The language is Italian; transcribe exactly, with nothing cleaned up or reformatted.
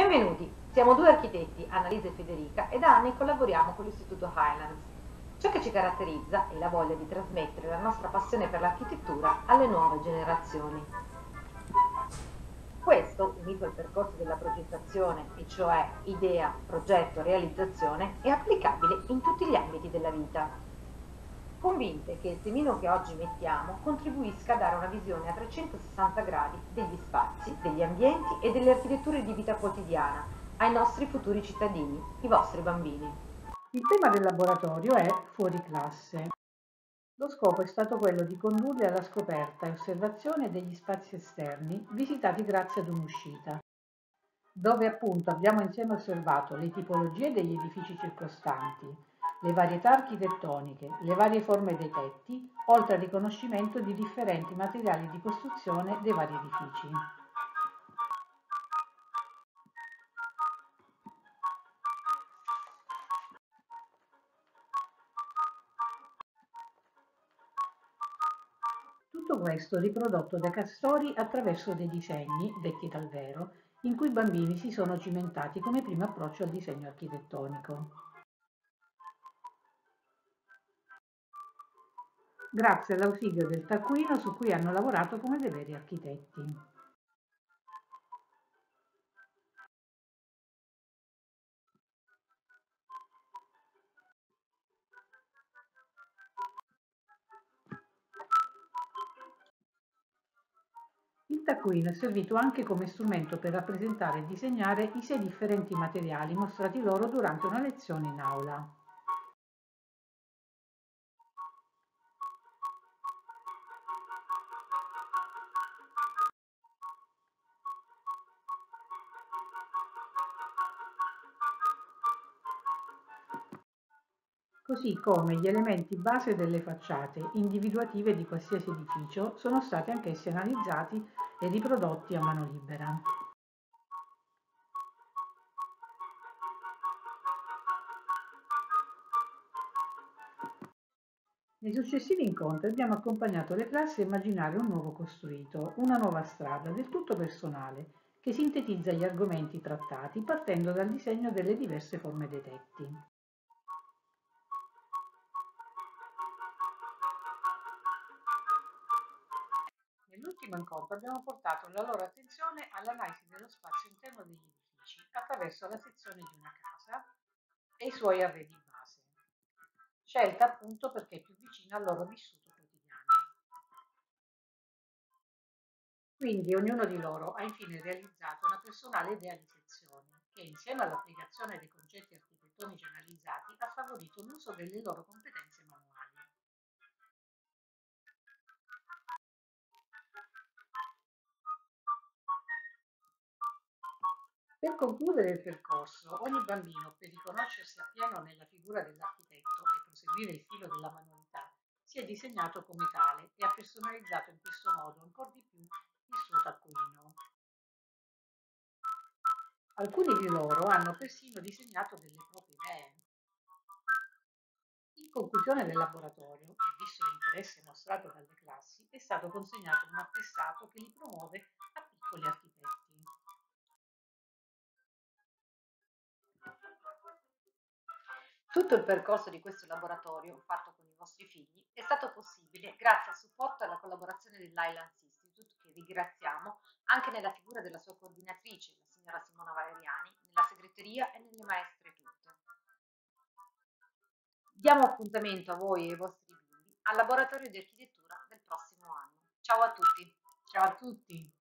Benvenuti, siamo due architetti, Annalisa e Federica, e da anni collaboriamo con l'Istituto Highlands. Ciò che ci caratterizza è la voglia di trasmettere la nostra passione per l'architettura alle nuove generazioni. Questo, unito al percorso della progettazione, e cioè idea, progetto, realizzazione, è applicabile in tutti gli ambiti della vita. Convinte che il semino che oggi mettiamo contribuisca a dare una visione a trecentosessanta gradi degli spazi, degli ambienti e delle architetture di vita quotidiana ai nostri futuri cittadini, i vostri bambini. Il tema del laboratorio è fuori classe. Lo scopo è stato quello di condurli alla scoperta e osservazione degli spazi esterni visitati grazie ad un'uscita, dove appunto abbiamo insieme osservato le tipologie degli edifici circostanti, le varietà architettoniche, le varie forme dei tetti, oltre al riconoscimento di differenti materiali di costruzione dei vari edifici. Tutto questo riprodotto da Castori attraverso dei disegni, detti dal vero, in cui i bambini si sono cimentati come primo approccio al disegno architettonico. Grazie all'ausilio del taccuino su cui hanno lavorato come dei veri architetti. Il taccuino è servito anche come strumento per rappresentare e disegnare i sei differenti materiali mostrati loro durante una lezione in aula. Così come gli elementi base delle facciate, individuative di qualsiasi edificio, sono stati anch'essi analizzati e riprodotti a mano libera. Nei successivi incontri abbiamo accompagnato le classi a immaginare un nuovo costruito, una nuova strada, del tutto personale, che sintetizza gli argomenti trattati partendo dal disegno delle diverse forme dei tetti. Nell'ultimo incontro abbiamo portato la loro attenzione all'analisi dello spazio interno degli edifici attraverso la sezione di una casa e i suoi arredi base, scelta appunto perché è più vicina al loro vissuto quotidiano. Quindi ognuno di loro ha infine realizzato una personale idea di sezione che, insieme all'applicazione dei concetti architettonici analizzati, ha favorito l'uso delle loro competenze manuali. Per concludere il percorso, ogni bambino, per riconoscersi appieno nella figura dell'architetto e proseguire il filo della manualità, si è disegnato come tale e ha personalizzato in questo modo ancora di più il suo taccuino. Alcuni di loro hanno persino disegnato delle proprie idee. In conclusione del laboratorio, e visto l'interesse mostrato dalle classi, è stato consegnato un attestato che li promuove a piccoli architetti. Tutto il percorso di questo laboratorio, fatto con i vostri figli, è stato possibile grazie al supporto e alla collaborazione dell'Highlands Institute, che ringraziamo anche nella figura della sua coordinatrice, la signora Simona Valeriani, nella segreteria e nelle maestre tutte. Diamo appuntamento a voi e ai vostri bimbi al laboratorio di architettura del prossimo anno. Ciao a tutti! Ciao a tutti!